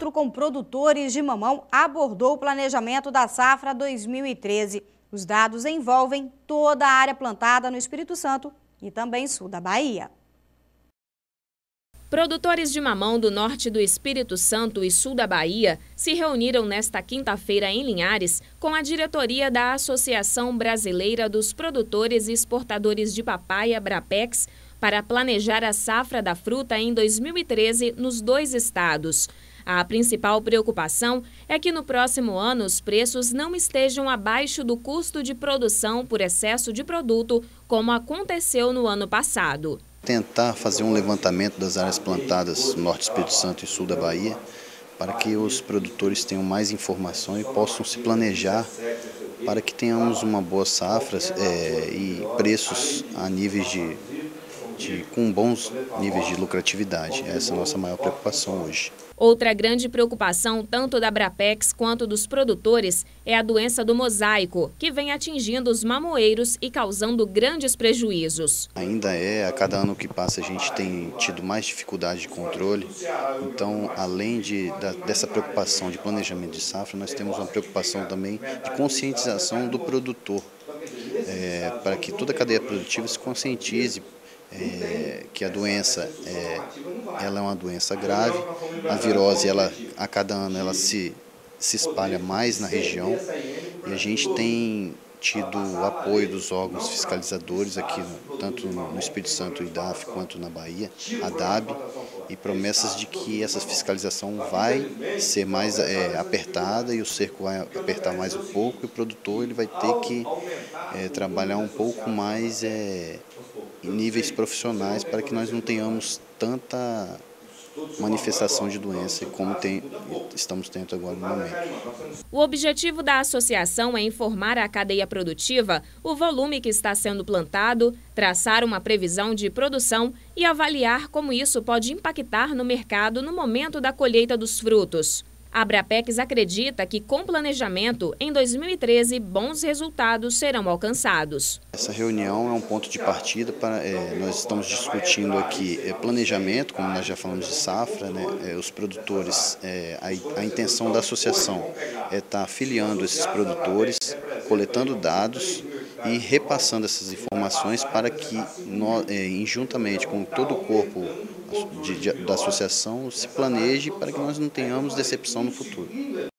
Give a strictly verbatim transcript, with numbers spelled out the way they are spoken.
encontro com produtores de mamão abordou o planejamento da safra dois mil e treze. Os dados envolvem toda a área plantada no Espírito Santo e também sul da Bahia. Produtores de mamão do norte do Espírito Santo e sul da Bahia se reuniram nesta quinta-feira em Linhares com a diretoria da Associação Brasileira dos Produtores e Exportadores de Papaya, Abrapex, para planejar a safra da fruta em dois mil e treze nos dois estados. A principal preocupação é que no próximo ano os preços não estejam abaixo do custo de produção por excesso de produto, como aconteceu no ano passado. Tentar fazer um levantamento das áreas plantadas no norte do Espírito Santo e sul da Bahia, para que os produtores tenham mais informação e possam se planejar para que tenhamos uma boa safra é, e preços a níveis de, de, com bons níveis de lucratividade. Essa é a nossa maior preocupação hoje. Outra grande preocupação, tanto da Abrapex quanto dos produtores, é a doença do mosaico, que vem atingindo os mamoeiros e causando grandes prejuízos. Ainda é, a cada ano que passa a gente tem tido mais dificuldade de controle, então além de, da, dessa preocupação de planejamento de safra, nós temos uma preocupação também de conscientização do produtor, é, para que toda a cadeia produtiva se conscientize É, que a doença é, ela é uma doença grave, a virose ela, a cada ano ela se, se espalha mais na região e a gente tem tido o apoio dos órgãos fiscalizadores aqui, tanto no Espírito Santo, I D A F, quanto na Bahia, a D A B, e promessas de que essa fiscalização vai ser mais é, apertada e o cerco vai apertar mais um pouco e o produtor ele vai ter que é, trabalhar um pouco mais é, em níveis profissionais para que nós não tenhamos tanta manifestação de doença como tem, estamos tendo agora no momento. O objetivo da associação é informar a cadeia produtiva o volume que está sendo plantado, traçar uma previsão de produção e avaliar como isso pode impactar no mercado no momento da colheita dos frutos. A Abrapex acredita que, com planejamento, em dois mil e treze, bons resultados serão alcançados. Essa reunião é um ponto de partida para, é, nós estamos discutindo aqui é, planejamento, como nós já falamos de safra, né, é, os produtores, é, a, a intenção da associação é estar afiliando esses produtores, coletando dados e repassando essas informações para que, nós, é, juntamente com todo o corpo de, de, da associação, se planeje para que nós não tenhamos decepção no futuro.